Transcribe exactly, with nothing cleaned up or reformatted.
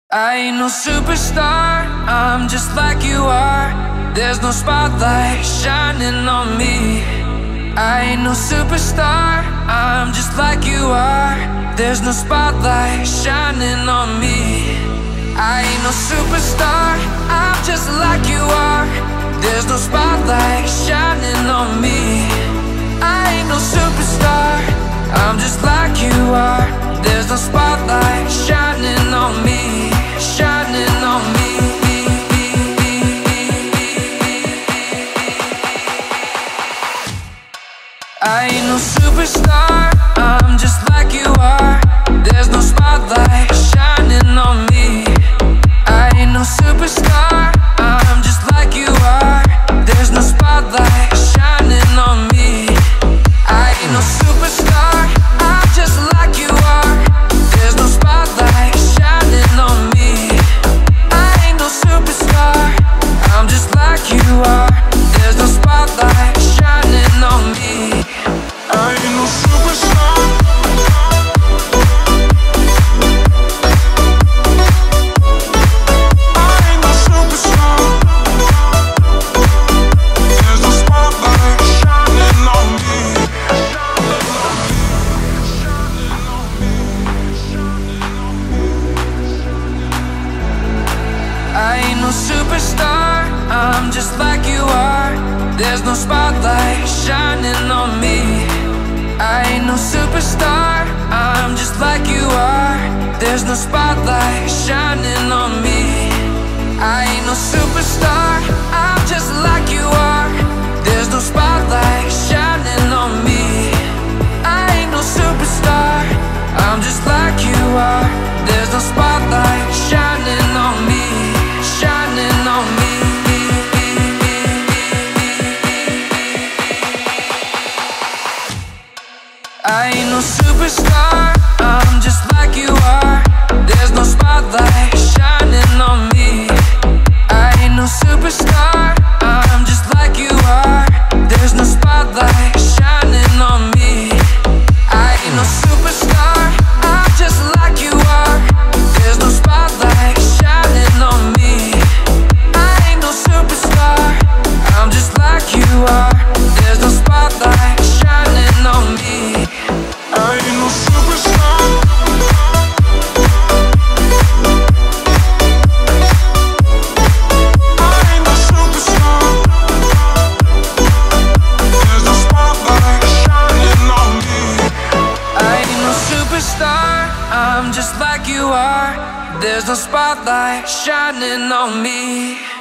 I ain't no superstar, I'm just like you are. There's no spotlight shining on me. I ain't no superstar, I'm just like you are. There's no spotlight shining on me. I ain't no superstar, I'm just like you are. There's no spotlight shining on me. I ain't no superstar, I'm just like you are. There's no spotlight shining on me, shining on me. I ain't no superstar, I'm just like you are. There's no spotlight shining on me. I ain't no superstar, I'm just like you are. There's no spotlight shining on me. I ain't no superstar, I'm just like you are. There's no spotlight shining on me. I ain't no superstar, I'm just like you are. There's no spotlight shining on me. I ain't no superstar. I ain't no superstar. There's no spotlight shining on me. I ain't no superstar, I'm just like you are. There's no spotlight shining on me. I ain't no superstar, I'm just like you are. There's no spotlight shining on me. I ain't no superstar, I'm just like you are. There's no spotlight shining on me. I ain't no superstar, I'm just like you are. There's no spotlight shining on me, shining on me. I ain't no superstar, I'm just like you are. There's no spotlight shining on me. I ain't no superstar, I'm just like you are. There's no spotlight shining on me. I ain't no superstar, I'm just like you are. There's no spotlight shining on me. I ain't no superstar, I'm just like you are. There's no spotlight shining on me. I ain't no superstar. I ain't no superstar. There's no spotlight shining on me. I ain't no superstar, I'm just like you are. There's no spotlight shining on me.